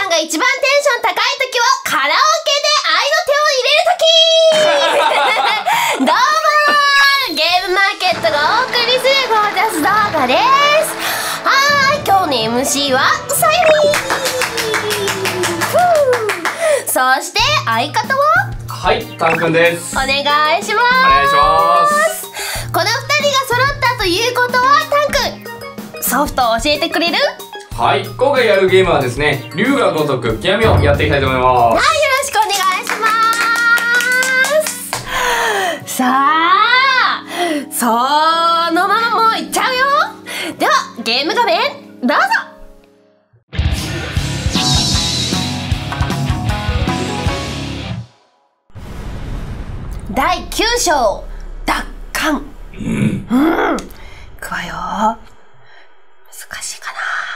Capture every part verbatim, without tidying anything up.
んが一番テンション高い時はカラオケで愛の手を入れる時どうもー、ゲームマーケットがお送りするゴージャス動画です。はーい、今日の エムシー はさゆりー。そして相方ははい、たんくんです。 お願いします。お願いします。 このふたりが揃ったということは、たんくんソフトを教えてくれる？ はい、今回やるゲームはですね、龍が如く極みをやっていきたいと思います。 はい、よろしくお願いします。さあ、そのままもういっちゃうよ。ではゲーム画面どうぞ。だいきゅう章奪還。うん、うん、いくわよ。難しいか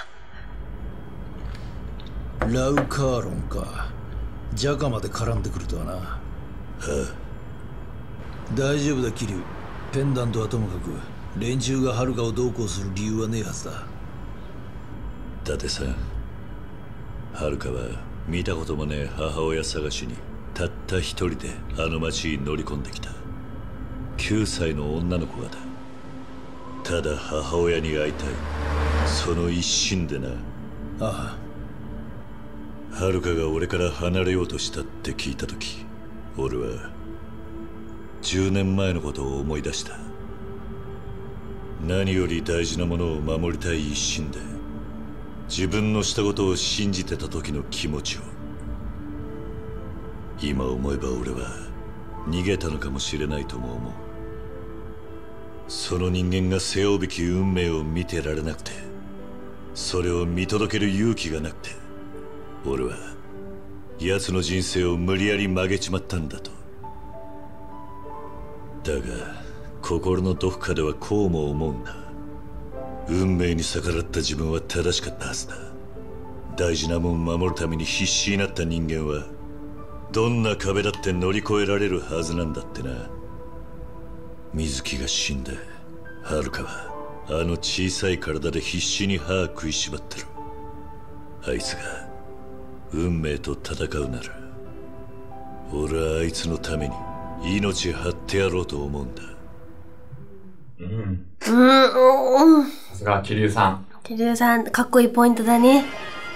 な。 ラウカーロンか。ジャカまで絡んでくるとはな。はあ、大丈夫だキリュウ。ペンダントはともかく連中がハルカをどうこうする理由はねえはずだ。 伊達さん、ハルカは見たこともねえ母親探しにたった一人であの町に乗り込んできた。きゅうさいの女の子がだ。ただ母親に会いたい、その一心でな。 ああ、ハルカが俺から離れようとしたって聞いたとき、俺はじゅうねんまえのことを思い出した。何より大事なものを守りたい一心で自分のしたことを信じてた時の気持ちを。今思えば俺は逃げたのかもしれないとも思う。その人間が背負うべき運命を見てられなくて、それを見届ける勇気がなくて、俺は奴の人生を無理やり曲げちまったんだと。だが心のどこかではこうも思うんだ。運命に逆らった自分は正しかったはずだ。大事なもん守るために必死になった人間はどんな壁だって乗り越えられるはずなんだってな。水木が死んでハルカはあの小さい体で必死に歯食いしばってる。あいつが運命と戦うなら俺はあいつのために命張ってやろうと思うんだ。 うん。 うん。 さすが桐生さん。 桐生さん、かっこいいポイントだね。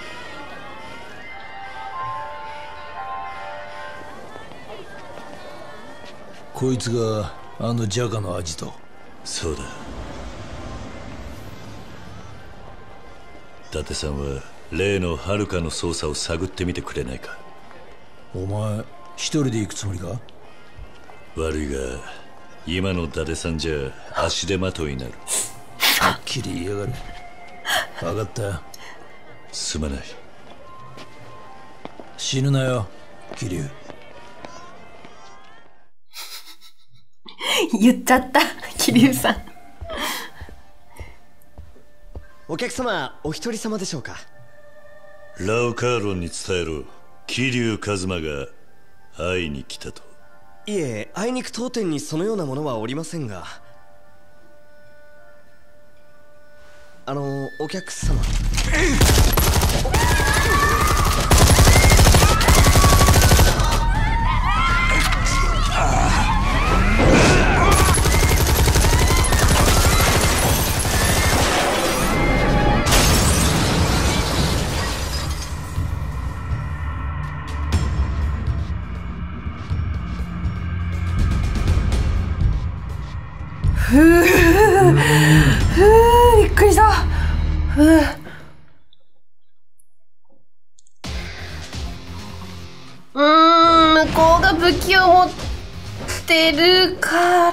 こいつがあのジャカのアジト。 そうだ。伊達さんは例のハルカの捜査を探ってみてくれないか。 お前一人で行くつもりか？ 悪いが今の伊達さんじゃ足手まといになる。 はっきり言いやがる。分かった。 すまない。 死ぬなよ桐生。 言っちゃった桐生さん。 お客様、お一人様でしょうか？ ラウカーロンに伝えろ。桐生一馬が会いに来たと。 いえ、あいにく当店にそのようなものはおりませんが。あの、お客様。 ふぅ、ふぅ、びっくりした。ふぅ。うーん、向こうが武器を持ってるから、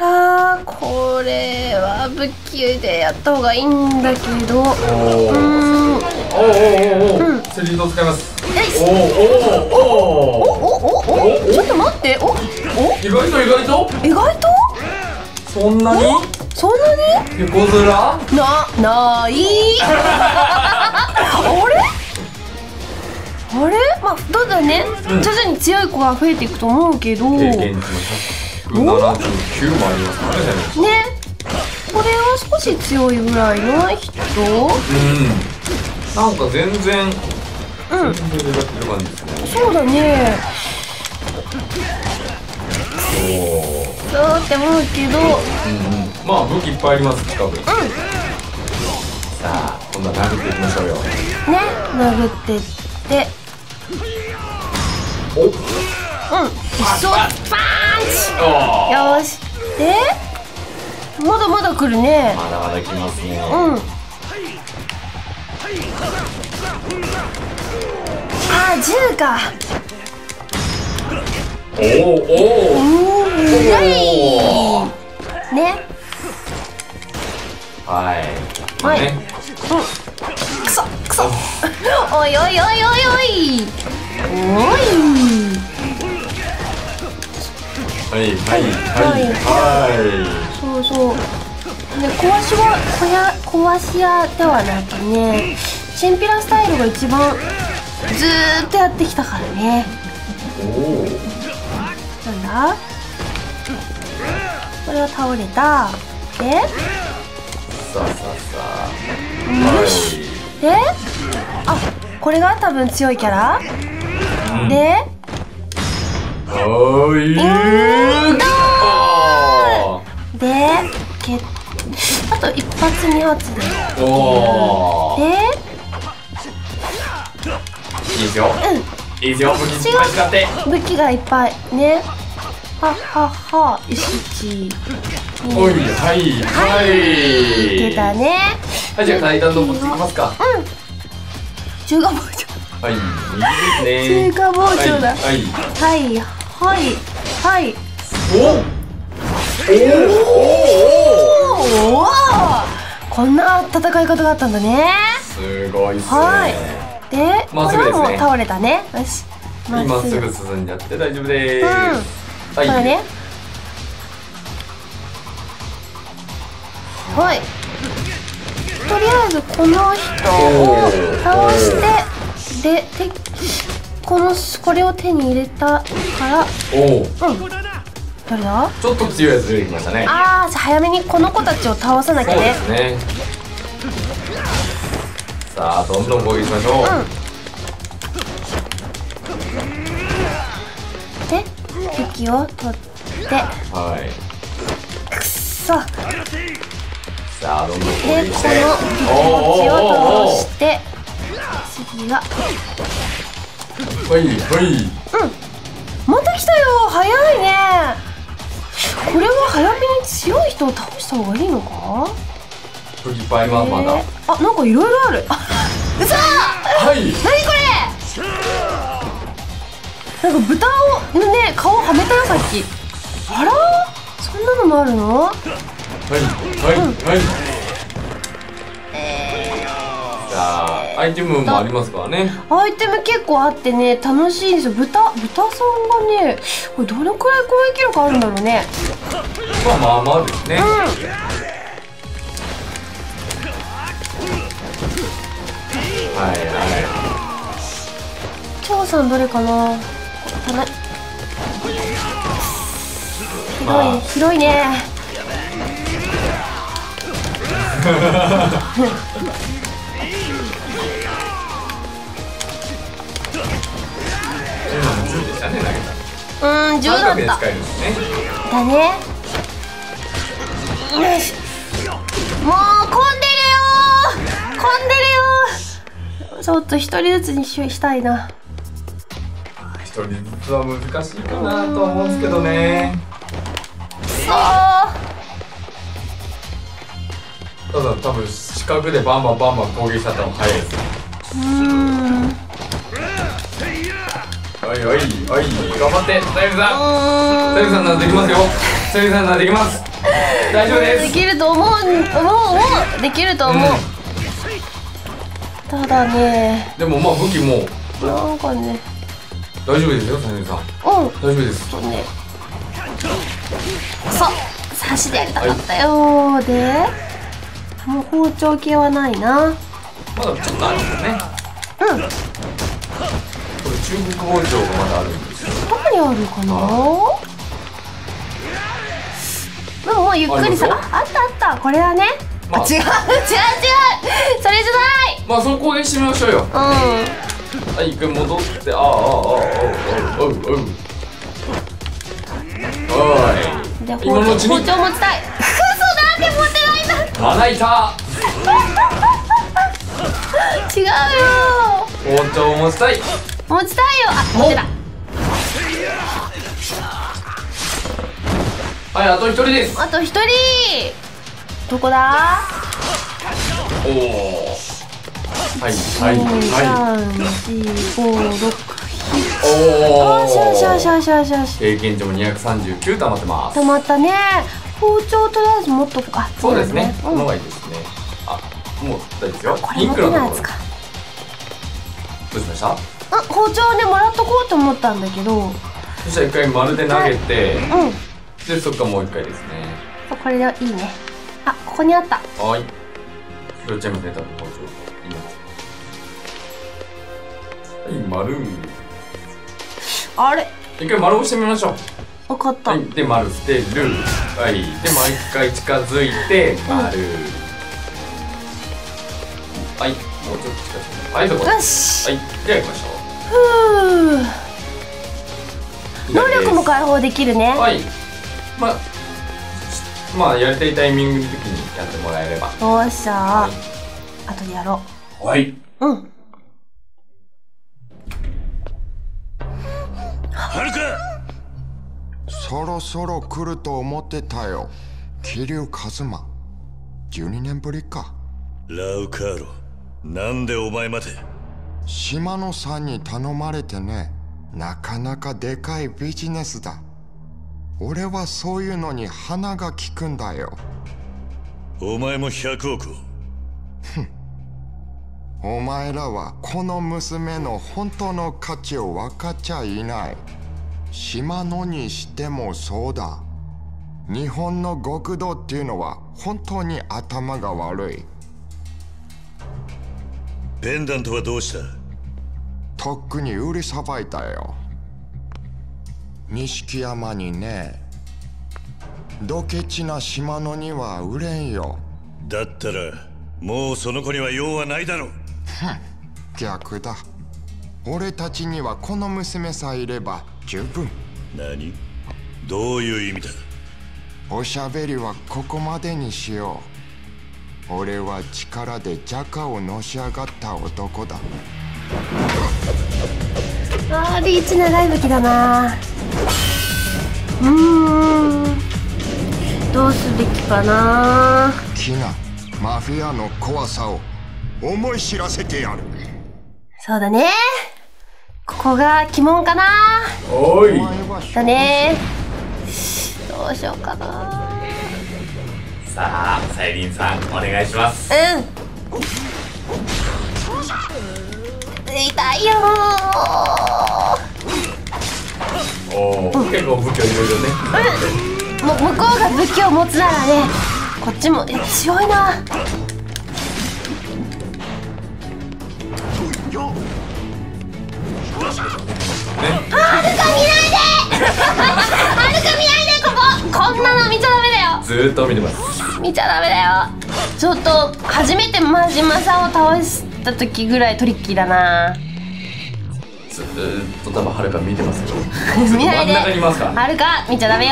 これは武器でやった方がいいんだけど。うーん。 おーおーおーおー、釣り糸使います。おーおーおーおおおお、ちょっと待って。おお、 意外と意外と意外とそんなにそんなに横面な、 ないあれあれ、まあ、どんどんね、うん、徐々に強い子が増えていくと思うけど、経験値もひゃくななじゅうきゅうもありますからね。ね、これは少し強いぐらいの人。 うん、なんか全然うん全然やってる感じですね。 そうだね。 おそうって思うけど、 お、うんうん、まあ武器いっぱいあります近くに。さあ今度は殴っていきましょうよ。 ね、殴ってってお、 うん、一緒パンチ。 およし。でまだまだ来るね。 まだまだ来ますね。 うん。あ、銃か。 おーおうおーん、はいね。 はいはいね、 くそくそおいおいおいおいおいおい。 はいはいはいはそうそう。で、壊しは小屋壊し屋ではなくね、チンピラスタイルが一番ずーっとやってきたからね。 い。おお、 なんだ？これは倒れた。で、 さあさあさあ、 よし。で、あ、これが多分強いキャラ。で、 おーいうんーあで、けあと一発二発で。 おお、 で、 いいですよ、いいですよ、武器いっぱい使って。 武器がいっぱいね。はっはっは、いち、 おい、はいはい出たね。 はい、じゃあ階段登っていきますか。 中華包丁。 はい、いいですね。 中華包丁だ。 はいはいはいはいはい。 おおおお、こんな戦い方があったんだね。 すごいっすね。 はい。で、 まっすぐですねこれはもう倒れたね。よし。 今すぐ進んじゃって大丈夫でうん。 ーす。はい。 これね。はい。とりあえずこの人を倒してでてこのこれを手に入れたからおお、 うん誰だ。 ちょっと強いやつ出てきましたね。 ああ、じゃあ早めにこの子たちを倒さなきそうでゃね。 すね。さあどんどん攻撃しましょう。 うんで武器を取ってはい。 くっそ。でさあどんどん攻この武器撃して。 持ちを倒して次がはいはい。 また来たよ。早いね。これは早めに強い人を倒した方がいいのか。 武器いっぱいありますまだ。 えーあ、なんかいろいろある。あ、うそー。 はい。 何これ。なんか豚をのね顔はめたよさっき。あら、そんなのもあるの。 はいはいはい。さあアイテムもありますからね。 アイテム結構あってね楽しいんですよ。豚豚さんがねこれどのくらい攻撃力あるんだろうね。 まあまあまあですね。はいは張さんどれかな。たな広い、 まあ広いね。 い。今もじゅうでしたね投げた。 うーん、じゅうだ三角でった使えるんですね。 だね。よし。もう混んでるよー。混んでるよー。ちょっと一人ずつにししたいな。 一人ずつは難しいかなと思うんですけどね。 あただ多分四角でバンバンバンバン攻撃しちゃった方が早いですよ。 ーうーんうはいはいはい頑張ってさゆみさん。 ーんさゆみさんならできますよ。さゆみさんならできます。大丈夫で。 ですきると思う思う思うできると思う、 うんただねでもまあ武器もなんかね大丈夫ですよさゆみさん。 うん大丈夫です。 とねそう刺しでやりたかったよー。でもう包丁系はないな。 まだちょっとあるんですね。 うん、 これ中国包丁がまだあるんですよ。 どこにあるかな。でももうゆっくりさ、 ありますよあ、あったあった、これはね、 まあ違う違う違う、それじゃない。 まあその攻撃してみましょうよ。 うん、 はい一回戻って、ああああああおうおうおうおいで今のうちに包丁持ちたい。嘘なんで持ってないんだ。 まな板違うよ。 包丁を持ちたい。 持ちたいよ。あ、持ってた。 はいあと一人です。 あと一人。どこだ。 おおはいはいは三四五六。 いおおよしよしよしよしよしよし。 経験値もにひゃくさんじゅうきゅう溜まってます。 止まったね。包丁とりあえず持っとくか。 そうですねこうん。 の方がいいですね。あもう大丈夫ですよ。 これピンクのところ持ってないやつか。 どうしました？ あ、包丁ねもらっとこうと思ったんだけど。 そしたら一回丸で投げて、 うん。 でそっからもう一回ですね。 これでいいね。あ、ここにあった。 はい拾っちゃいますね多分包丁今はい丸あれ。 一回丸押してみましょう。 わかった。 はいで丸捨てる。はいでもう一回近づいて丸、はいもうちょっと近づいてはいそこよし。 はいじゃあ行きましょふう。 う。 能力も解放できるね。 はいまあまあやりたいタイミングの時にやってもらえれば。 よっしゃはー。後でやろい、はい、 う。うん。 はるか。 そろそろ来ると思ってたよ。桐生一馬。じゅうにねんぶりか。 ラウカーロ、なんでお前まで。 島野さんに頼まれてね。なかなかでかいビジネスだ。俺はそういうのに鼻が利くんだよ。 お前もひゃくおくを。 お前らはこの娘の本当の価値を分かっちゃいない。島野にしてもそうだ。日本の極道っていうのは本当に頭が悪い。 ペンダントはどうした？ とっくに売りさばいたよ。錦山にね。ドケチな島野には売れんよ。 だったらもうその子には用はないだろう。 逆だ。俺たちにはこの娘さえいれば十分。 何？どういう意味だ？ おしゃべりはここまでにしよう。俺は力でジャカをのし上がった男だ。 あーリーチ長い武器だな。うーん。どうすべきかな。 キナ、マフィアの怖さを思い知らせてやる。 そうだね。ここが鬼門かな。 おーいだね。どうしようかな。 さあサイリンさんお願いします。 うん。痛いよおお、結構武器をいろいろね。 ー。もう向こうが武器を持つならね、こっちもえ強いな。はるか見ないではるか見ないで。こここんなの見ちゃダメだよ。 ずーっと見てます。 見ちゃダメだよ。ちょっと初めて真島さんを倒した時ぐらいトリッキーだな。 ずーっと多分はるか見てますよ。 見ないで。 真ん中にいますか。 はるか見ちゃダメよ。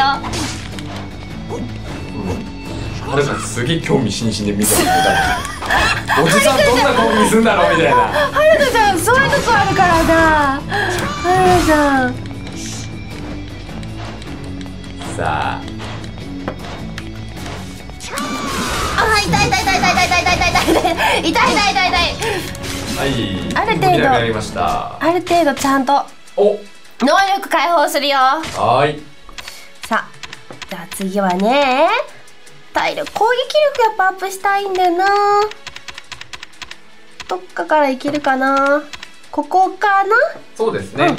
はるかすげえ興味津々で見てますよ。おじさんどんな興味すんだろうみたいな。 はるかちゃんそういうとこあるからな。はるかちゃん。 さあ。 あ、痛い痛い痛い痛い痛い痛い痛い痛い痛い痛い痛い痛い痛い痛い。 はい。 ある程度動きなくなりました。 ある程度ちゃんとお。 能力解放するよ。 はーい。 さあ、じゃあ次はね、体力攻撃力やっぱアップしたいんだよな。どっかからいけるかな。ここかな。 そうですね。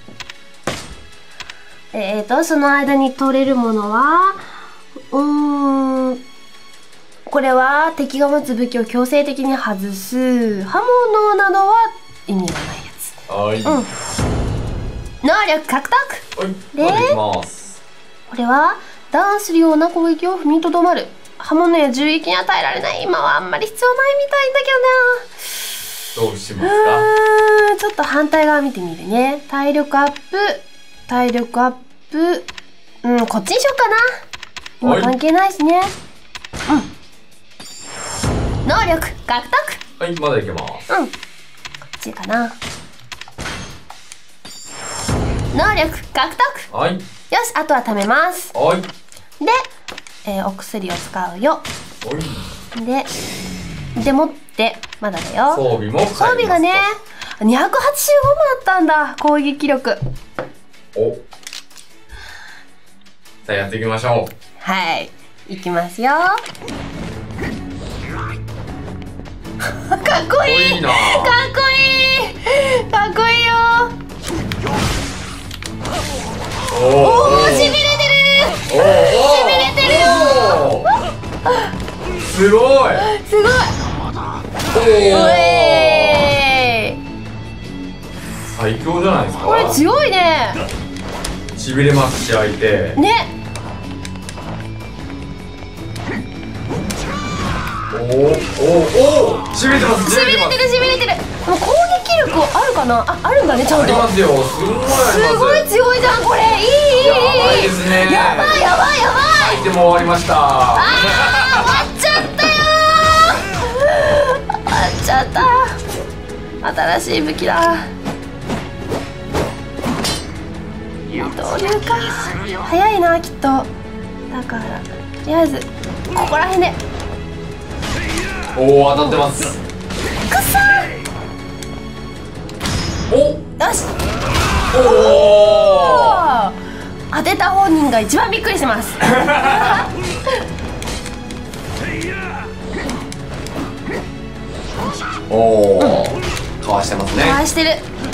うん、えーとその間に取れるものはうーんこれは敵が持つ武器を強制的に外す刃物などは意味がないやつ。 はい。 うん。能力獲得。 はい。 でできます。 これはダウンするような攻撃を踏みとどまる。刃物や銃撃に与えられない。今はあんまり必要ないみたいんだけどな。 どうしますか？ うーん、ちょっと反対側見てみるね。体力アップ、体力アップ。うん、こっちにしようかな。今関係ないしね。うん。能力獲得。 はい、まだいけます。 うん。こっちかな。能力獲得。 はい。 よし、あとは貯めます。 はい。 で、えーお薬を使うよ。 はい。 で、でもって、まだだよ。 装備も買いますと。 装備がね、にひゃくはちじゅうごもあったんだ。攻撃力。 お。さあやっていきましょう。 はい。いきますよ。かっこいい。 いいな。 かっこいい。かっこいいよ。 おおお、しびれてる。 おお。 しびれてるよ。 すごい。 すごい。 おお。 えー最強じゃないですか。 これ強いね。 しびれますし相手。 ね。 おおおお。しびれてます。 しびれてるしびれてる。もう攻撃力あるかな。あ、あるんだね、ちゃんと。 ありますよ。すごいあります。 すごい強いじゃんこれ。いいいいいい。 やばいですね。 やばいやばいやばい。 アイテム終わりました。 あー、終わっちゃったよー。終わっちゃった。新しい武器だ。二刀流か。早いなきっと。だからとりあえずここら辺で。 おお、当たってます。 くっそー。 およし。 おお。 当てた本人が一番びっくりしてます。 おお。かわしてますね。 回してる。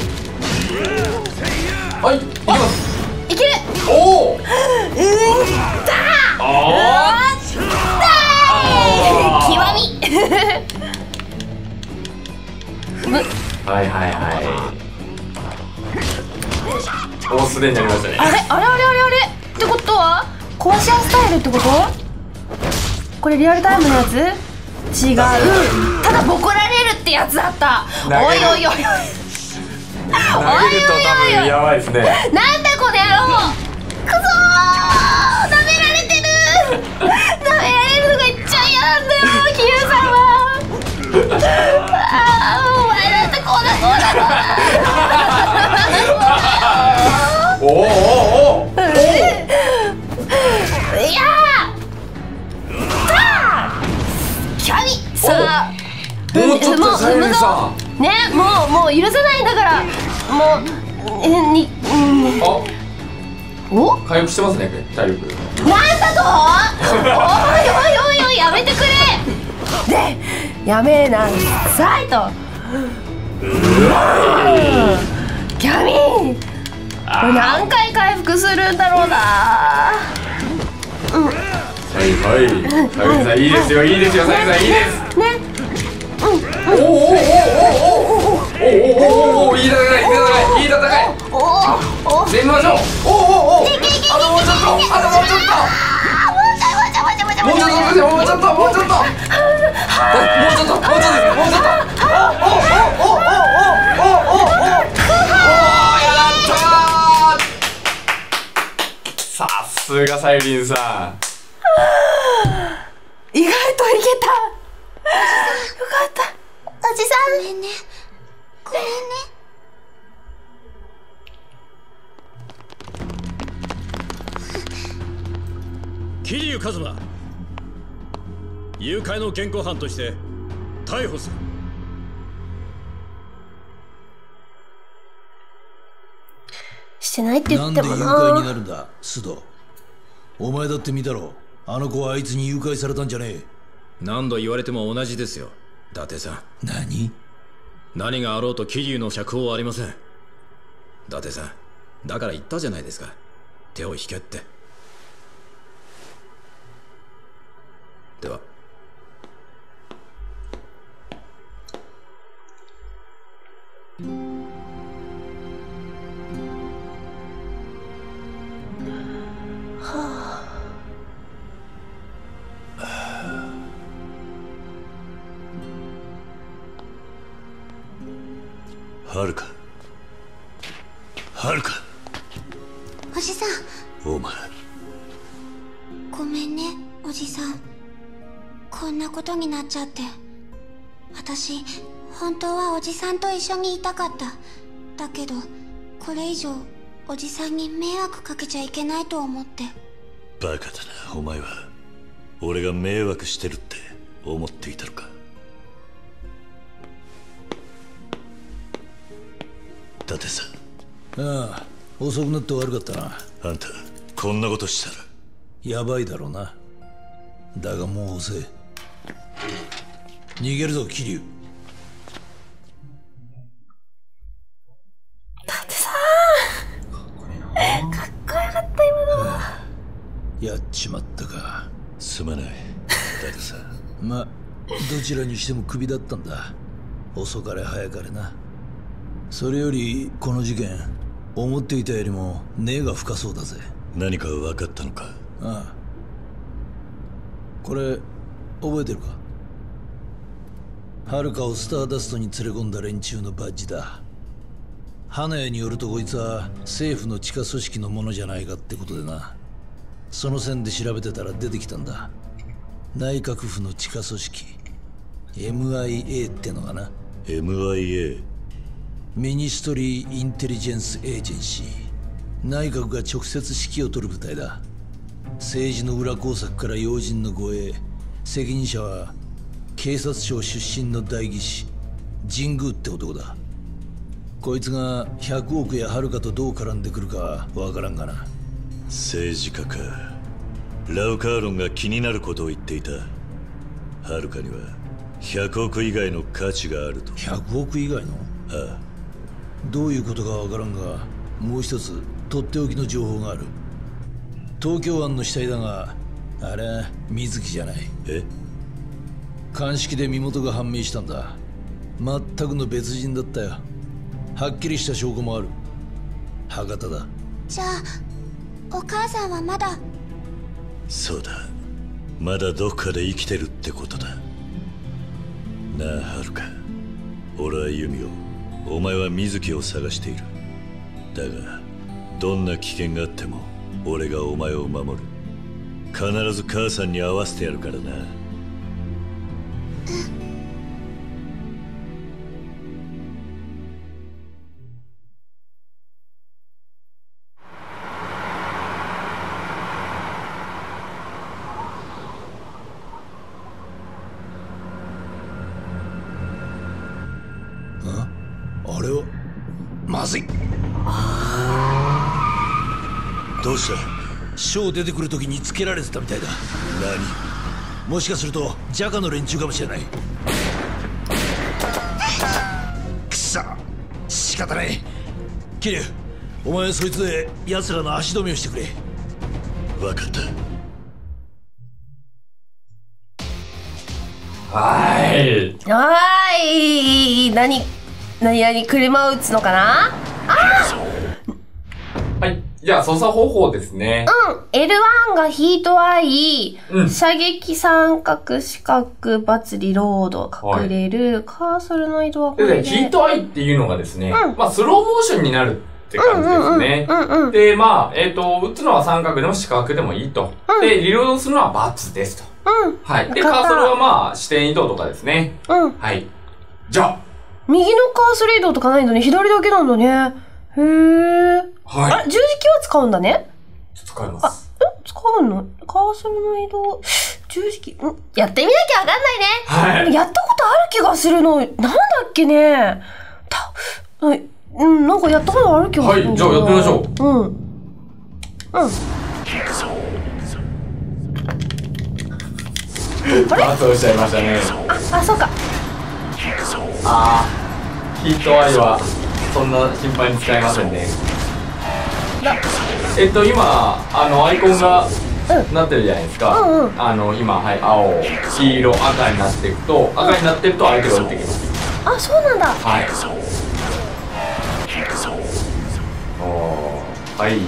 はい、いきます。 いける。 おお。 うんだー。 ああ。 極み。むはいはいはい。大素手になりましたね。 あれあれあれあれあれってことは壊し合いスタイルってこと？これリアルタイムのやつ？違う。ただボコられるってやつだった。 投げるおいおいおいおい。 投げると多分やばいですね。 なんだこの野郎。くそー。舐められてる。舐められるのが一番嫌なんだよキユさんは。あー、お前だってこうだこうだこうだ。 おおおおお。 いやーさあキャミさあもうちょっとさゆりさん。 ね、もうもう許せないんだからもうえにうんあ、 お回復してますね体力。 なんだとおいおいおいおいやめてくれでやめなさいとキャミこれ何回回復するんだろうな。 はいはい。さゆりさんいいですよいいですよさゆりさんいいです。 ね。 おおおおおおおおおおいい戦いいい戦いいい戦い。 おお攻めましょう。おおおお。あともうちょっとあともうちょっと。もうちょっともうちょっともうちょっともうちょっともうちょっともうちょっともうちょっともうちょっとおおおおおおおおおおおやったー。さすがさゆりんさん。 意外といけた。よかった。おじさん。ごめんね。ごめんね。 桐生一馬、誘拐の現行犯として逮捕する。 してないってなんで誘言ってもな。 拐になるんだ須藤。お前だって見たろ。あの子はあいつに誘拐されたんじゃねえ。 何度言われても同じですよ伊達さん。 何何があろうと桐生の釈放はありません。伊達さん、だから言ったじゃないですか、手を引けって。では。 はるか。 おじさん。 お前。 ごめんね、おじさん。こんなことになっちゃって。私、本当はおじさんと一緒にいたかった。だけど、これ以上、おじさんに迷惑かけちゃいけないと思って。 バカだな、お前は。俺が迷惑してるって思っていたのか。伊達さん。 ああ、遅くなって悪かったな。 あんた、こんなことしたら。 やばいだろうな。だがもう遅え。逃げるぞ、桐生。 伊達さん、かっこよかった今のは。 やっちまったか。 すまない、伊達さん。 ま、どちらにしてもクビだったんだ。遅かれ早かれな。それよりこの事件、思っていたよりも根が深そうだぜ。 何か分かったのか。 ああ、これ覚えてるか。はるかをスターダストに連れ込んだ連中のバッジだ。花屋によるとこいつは政府の地下組織のものじゃないかってことでな。その線で調べてたら出てきたんだ。内閣府の地下組織 エムアイエー ってのがな。 エムアイエーミニストリー・インテリジェンス・エージェンシー。内閣が直接指揮を執る部隊だ。政治の裏工作から要人の護衛、責任者は警察庁出身の代議士神宮って男だ。こいつがひゃくおくやはるかとどう絡んでくるかわからんがな。 政治家か。ラウカーロンが気になることを言っていた。はるかにはひゃくおく以外の価値があると。 ひゃくおく以外の？ ああ。 どういうことかわからんが、もう一つとっておきの情報がある。東京湾の死体だが、あれは水木じゃない。 え？ 鑑識で身元が判明したんだ。全くの別人だったよ。はっきりした証拠もある。博多だ。 じゃあお母さんはまだ。 そうだ、まだどっかで生きてるってことだなあ。はるか、俺はユミを、お前は水木を探している。だがどんな危険があっても俺がお前を守る。必ず母さんに会わせてやるからな。 あれはまずい。 どうした？ ショー出てくるときにつけられてたみたいだ。 何？ もしかするとジャカの連中かもしれない。くそ、仕方ない。キリュウ、お前はそいつで奴らの足止めをしてくれ。 分かった。 はーい。 はーい。何何何車を撃つのかな。あはい。じゃあ、操作方法ですね。 うん。エルワン がヒートアイ、 うん、 射撃三角、四角、×リロード、隠れる、はい、カーソルの移動はこれで。 で、ヒートアイっていうのがですね、 うん、 まあ、スローモーションになるって感じですね。 うんうんうん、 で、まあ、えっ、ー、と、撃つのは三角でも四角でもいいと。うん、で、リロードするのは×ですと。 うん。 はい。で、カーソルはまあ、視点移動とかですね。 うん。 はい。じゃあ。 右のカーソル移動とかないのに左だけなんだね。へー。 はい。 あれ、十字キーは使うんだね。 使います。 あ、え使うの？カーソルの移動、十字キー、んやってみなきゃわかんないね。はい。やったことある気がするの。なんだっけね。た、はい。うん、なんかやったことある気がする。 はい、じゃあやってみましょう。 うん。うん。あれ？ あ、そうしちゃいましたね。 あ、あ、そうか。 あー、ヒートアイはそんな頻繁に使えませんね。えっと今あのアイコンがなってるじゃないですか。 うんうん、 あの今はい青、黄色、赤になっていくと、赤になってると相手が打ってきます。 あ、そうなんだ。 はい。おー、はい。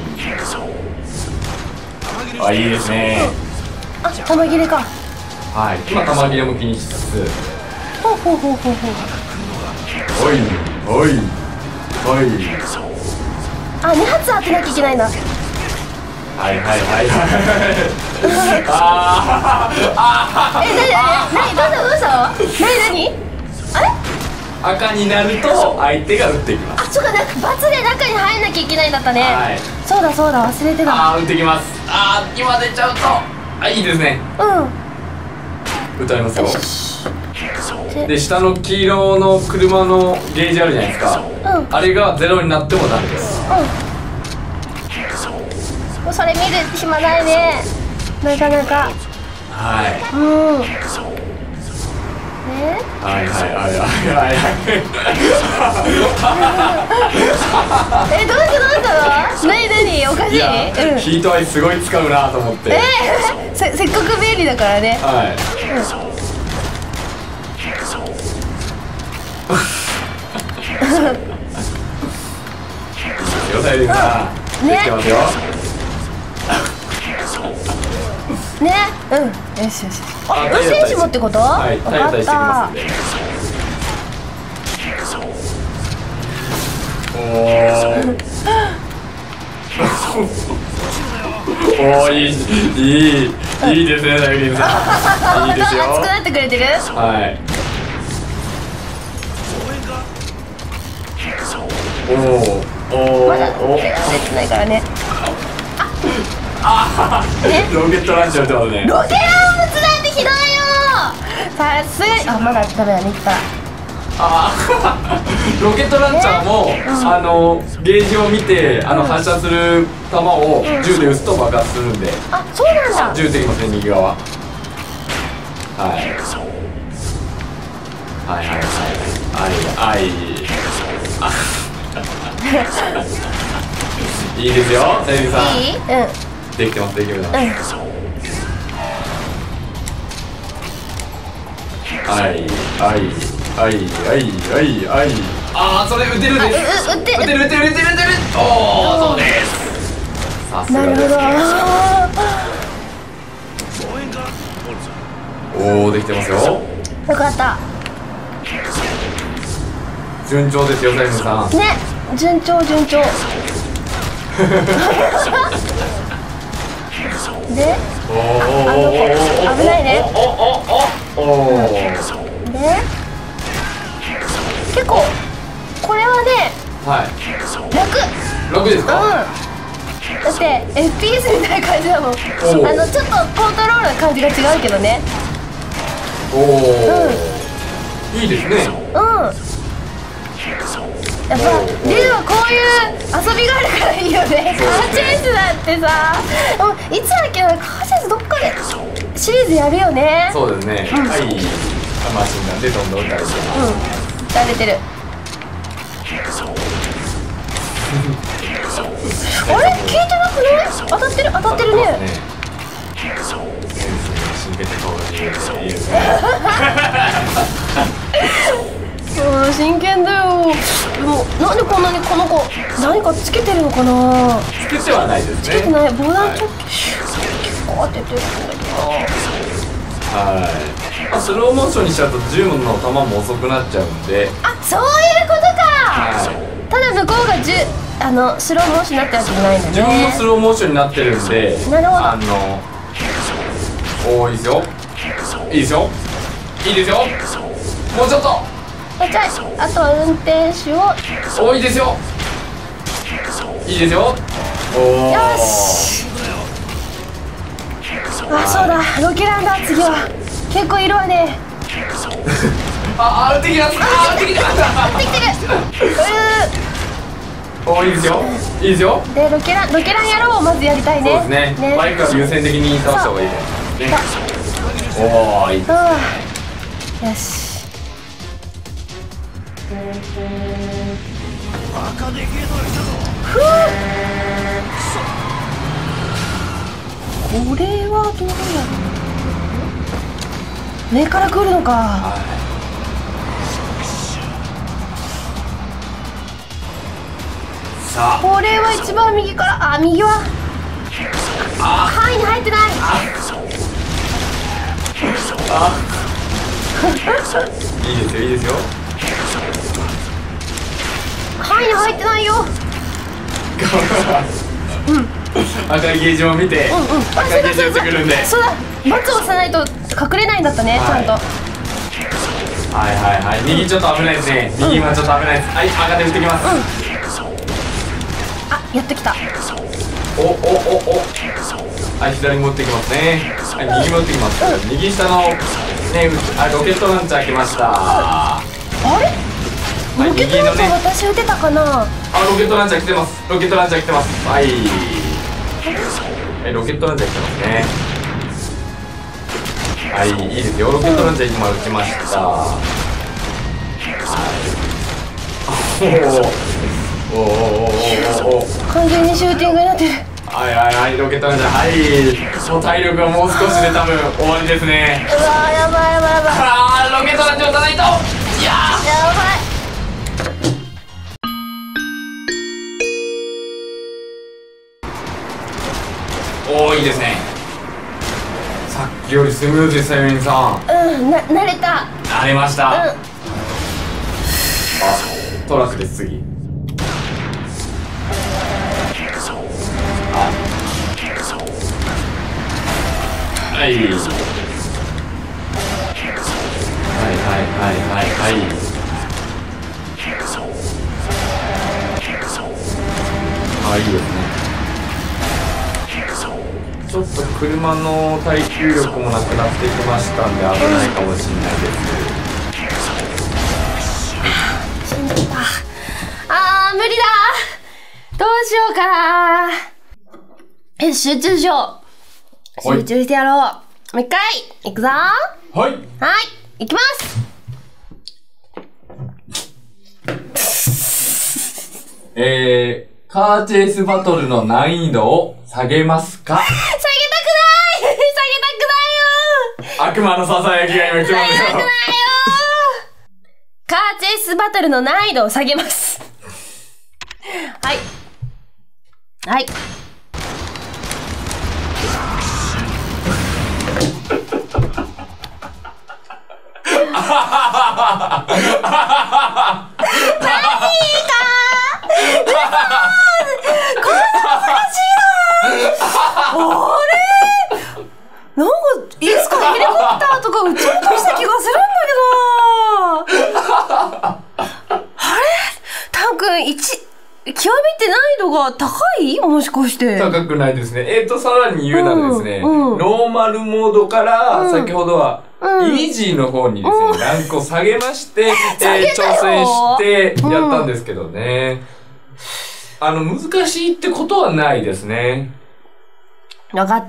あ、いいですね。 あ、玉切れか。 はい。今玉切れも気にしつつ。 ほうほうほうほうほう。 おいおいおい。 あ、に発当てなきゃいけないんだ。 はいはいはいはいあーあえ、なになになに、どうしたどうしたの？なになに？あれ？ ー赤になると相手が撃ってきます。 あ、そうか、なんか罰で中に入んなきゃいけないんだったね。 はい、 そうだそうだ、忘れてた。 あー撃ってきます。あー今出ちゃうと、あ、いいですね。 うん。 撃たれますよ。 で、 で下の黄色の車のゲージあるじゃないですか、 うん、 あれがゼロになってもダメです。 うん、それ見る暇ないね、なかなか。 はい、 うん、ね、 はいはいはいはいはいえ、どうしたどうしたの？なになに、おかしい？ いや、 うん、 ヒートアイすごい使うなと思って。 えー、せ, せっかく便利だからね。 はい、 うんよ、さゆりさん、できてますよ。 ね、うん、よしよし。あ、運転手もってこと？ はい、体当たりしてきますんで。おーおー、いいいいいいですね、さゆりさん。いいですよ。 熱くなってくれてる？ はい。おおおお、 まだ手が出てないからね。 ああ、ね、ロケットランチャー撃ってますね。 ロケラン撃つなんてひどいよ。さすがに、あ、まだダメだね、いった。 ああロケットランチャーも、ね、うん、あのゲージを見て、あの発射する弾を銃で撃つと爆発するんで、うん、 あ、そうなんだ。 銃できますね、右側。はいはいはいはいはいはいあいいですよ、さゆりさん。 いい？うん。 できてます、できてます。うん、はいはいはいはいはいはい。ああ、それ撃てるです。 う、撃ってる撃てる撃てる撃てる撃てる。おお、そうです。さすがです。おお、できてますよ。 よかった。 順調ですよ、さゆりさん。 ね、順調順調。で、 おお、 あの子危ないね。 おおおおお。 で、結構これはね、 はい、楽楽ですか？ うん。だって エフピーエス みたいな感じだもん。あのちょっとコントロールの感じが違うけどね。 おお、うん、いいですね。 うん。やっぱリュウはこういう遊びがあるからいいよね。カーチェイスだってさ、もういつだっけな、カーチェイスどっかでシリーズやるよね。 そうですね、うん、はい、マシンガンでどんどん撃たれてる。 うん、撃たれてる。あれ、聞いてなくない？当たってる、当たってるね。真剣な顔が見えていいですね。うん、真剣だよ。でもなんでこんなにこの子何かつけてるのかな？ つけてはないですね。 つけてない。防弾チョッキ結構当ててるんだけど。 はい。まあ、スローモーションにしちゃうと銃の弾も遅くなっちゃうんで。 あ、そういうことか。はい。ただ向こうが銃あのスローモーションになったやつじゃないんだね。 自分もスローモーションになってるんで。 なるほど。 あのおー、いいですよ。いいですよ。いいですよ。もうちょっと。 じゃあ、あとは運転手を。 おー、いいですよ。いいですよ。おー。 よし。あ、そうだ、ロケランだ、次は。結構いるわね。 あ、あ、撃ってきます。あ、撃ってきた。 撃ってきてる。 おー、いいですよ。いいですよ。 で、ロケラン、ロケランやろうをまずやりたいね。 そうですね。ね、バイクは優先的に倒した方がいいね。おー、いいですね。 よし。ふう。これはどうやるの？上から来るのか。はい、さあ、これは一番右から、あ、右はあ、範囲に入ってない。 あいいですよ、いいですよ。 範囲に入ってないよ。 赤いゲージを見て、 うんうん、 赤いゲージを打ってくるんで、 そうだ、バツを押さないと隠れないんだったね、はい、ちゃんと。 はいはいはい、右ちょっと危ないですね、右はちょっと危ないです。はい、赤で打ってきます。うん、 あ、やってきた。 おおおお、はい、左持ってきますね。はい、右持ってきます。うん、右下のね、あ、ロケットランチャー来ました。あれ、ロケットランチャー私撃てたかな。 あ、ロケットランチャー来てます。ロケットランチャー来てます。はい、はい、ロケットランチャー来てますね。はい、いいですよ。ロケットランチャー今打ちました。はい、おおおおおお、 完全にシューティングになってる。 はいはいはい、ロケットランチャー、はい、もう体力がもう少しで多分終わりですね。 うわー、やばいやばいやばい。 あー、ロケットランチャー打たないと。いやー、 やばい。 おー、いいですね。さっきよりスムーズですよ、ユニさん。 うん、な、慣れた。 慣れました。うん、あ、トラックです、次。はい、はいはいはいはいはい。あ、いいですね。ちょっと車の耐久力もなくなってきましたんで危ないかもしれないです。 死んじゃった。あー、無理だ。どうしようかな。え、集中しよう。集中してやろう。もう一回いくぞー。 はい、 はい、いきます。 えー、カーチェイスバトルの難易度を下げますか？ 下げたくない下げたくないよ。 悪魔のささやきが今来てますよ。下げたくないよ。 カーチェイスバトルの難易度を下げます。はいはい。何かこんな難しいな。あれなんかいつかヘリコプターとか撃ち落とした気がするんだけど。あれタン君一極めて難易度が高い？もしかして高くないですね。えーとさらに言うならですね、うんうん、ノーマルモードから先ほどは、うん、イージーの方にですね、うん、ランクを下げまして、えー、挑戦してやったんですけどね、うん、あの難しいってことはないですね。 わかった。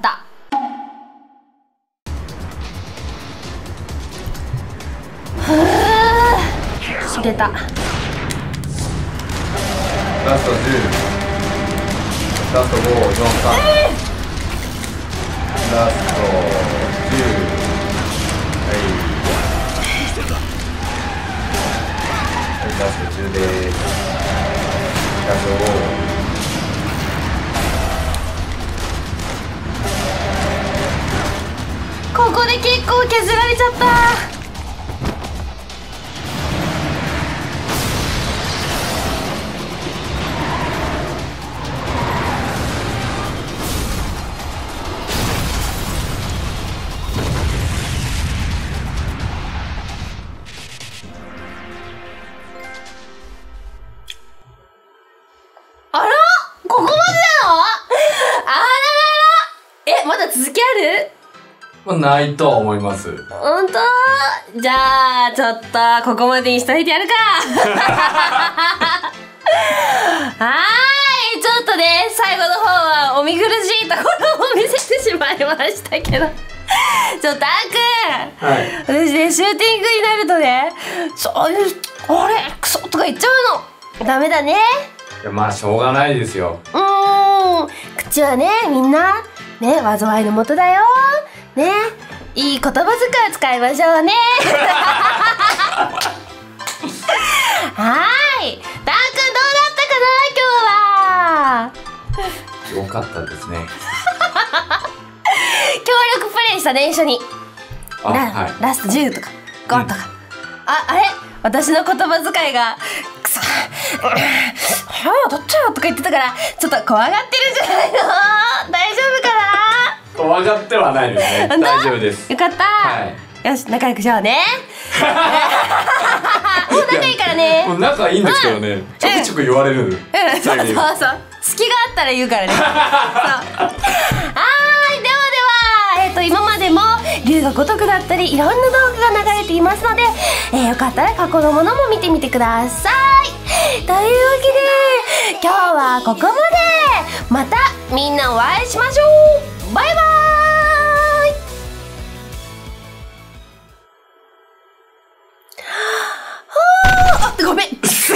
ふぅ出た。 ラストじゅう、ラストご、よん、さん、えー、ラストじゅう、はいはい、ラストじゅうです。ラストご、 ここで結構削られちゃった。あら？ここまでなの？あららら。え、まだ続きある？ まあ、ないとは思います。 ほんと？じゃあ、ちょっと、ここまでにしといてやるか。はーい、ちょっとね、最後の方はお見苦しいところを見せてしまいましたけど。ちょっと、タン君、はい、私ね、シューティングになるとね、そういう、あれ、クソとか言っちゃうの。ダメだね。 いや、まあしょうがないですよ。 うーん、口はね、みんなね、災いのもとだよね。いい言葉遣いを使いましょうね。はーい、タン君どうだったかな、今日は。 よかったですね。 協力プレイしたね、一緒に。ラ、はい、ラストじゅうとかごとか、うん、あ、あれ私の言葉遣いがくそよ取っちゃおうとか言ってたから、ちょっと怖がってるんじゃないの？大丈夫かな？ 怖がってはないですね。大丈夫です。 よかった。 はい。 よし、仲良くしようね。もう仲いいからね。 もう仲いいんですけどね、ちょくちょく言われる。うん、 そうそうそう。隙があったら言うからね。そう。はーい、ではでは、えっと今までも龍が如くだったりいろんな動画が流れていますので、えー、よかったら過去のものも見てみてください。というわけで今日はここまで。またみんなお会いしましょう。バイバーイ。ごめん。口も口も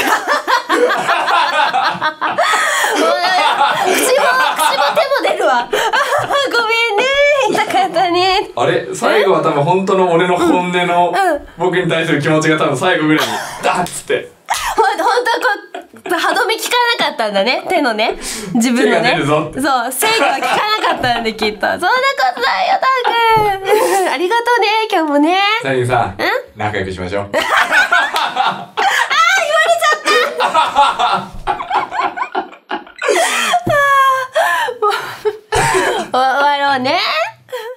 手も出るわ。ごめんね。痛かったね。 あれ最後は多分本当の俺の本音の僕に対する気持ちが多分最後ぐらいにダッつって。 ほんとほんとこう歯止め効かなかったんだね、手のね、自分のね。そう制御が効かなかったんできっと。そんなことないよタク。ありがとうね今日もね。 サリンさん、仲良くしましょう。 終わろうね。